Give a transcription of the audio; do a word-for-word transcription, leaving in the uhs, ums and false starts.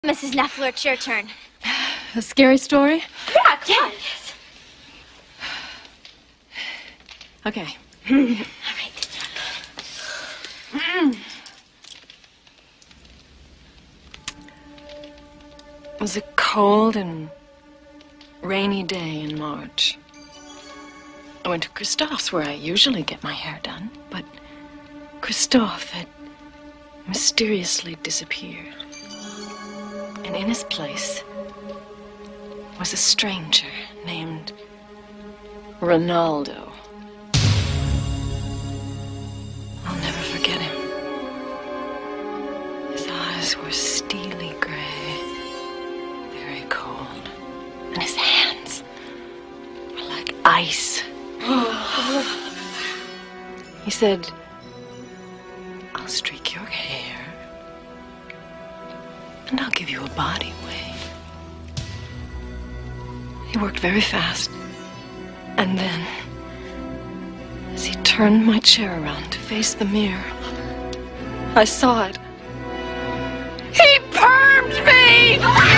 Missus Neffler, it's your turn. A scary story? Yeah, tell it. Okay. All right. It was a cold and rainy day in March. I went to Christophe's, where I usually get my hair done, but Christophe had mysteriously disappeared. And in his place was a stranger named Ronaldo. I'll never forget him. His eyes were steely gray, very cold, and his hands were like ice. He said, "I'll streak your hair, and I'll give you a body wave." He worked very fast. And then, as he turned my chair around to face the mirror, I saw it. He permed me!